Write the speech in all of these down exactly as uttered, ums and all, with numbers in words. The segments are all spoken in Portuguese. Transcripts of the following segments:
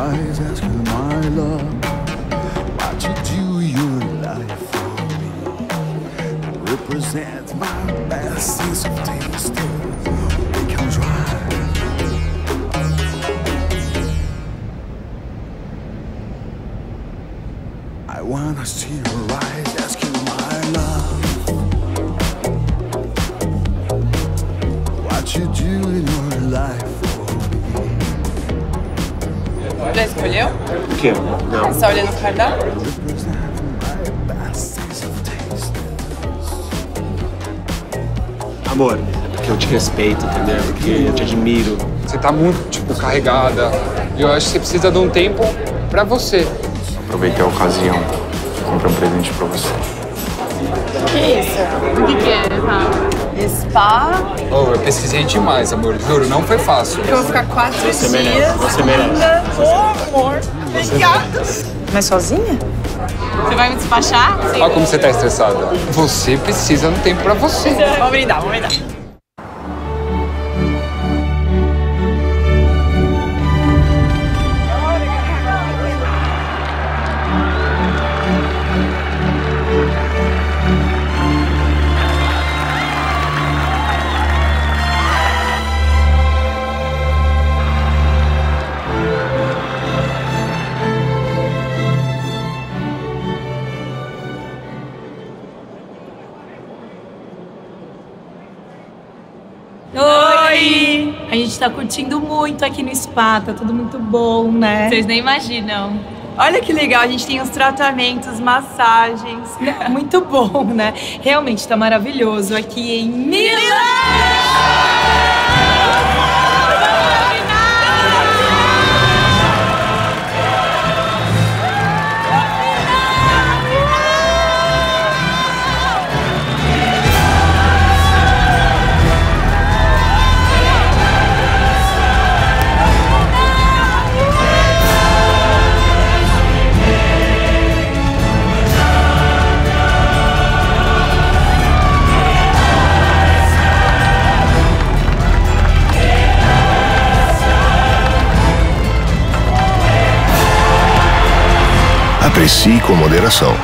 rise, asking my love, what you do your life for me. Represent my best sense of taste. We can try. I wanna see your eyes, asking my love, what you do in your life for me. Já escolheu? O quê? Não. Você tá olhando o cardápio? Represent my best sense of taste. Amor, é porque eu te respeito, entendeu? Porque eu te admiro. Você tá muito, tipo, carregada. E eu acho que você precisa de um tempo pra você. Aproveitei a ocasião de comprar um presente pra você. Que isso? O que que é? Tá. Spa? Oh, eu pesquisei demais, amor. Juro, não foi fácil. Eu vou ficar quatro Você dias. merece, você merece. Oh, amor. Obrigada. Mas sozinha? Você vai me despachar? Sim. Olha como você tá estressada. Você precisa de um tempo pra você. Vamos brindar, vamos brindar. Oi! A gente tá curtindo muito aqui no spa, tá tudo muito bom, né? Vocês nem imaginam. Olha que legal, a gente tem os tratamentos, massagens. Muito bom, né? Realmente tá maravilhoso aqui em Milão! Aprecie com moderação.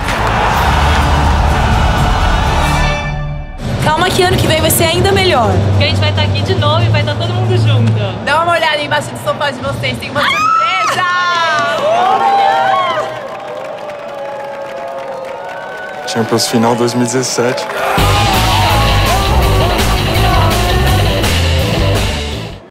Calma que ano que vem vai ser ainda melhor. Porque a gente vai estar aqui de novo e vai estar todo mundo junto. Dá uma olhada embaixo do sofá de vocês, tem uma surpresa! Champions Final dois mil e dezessete.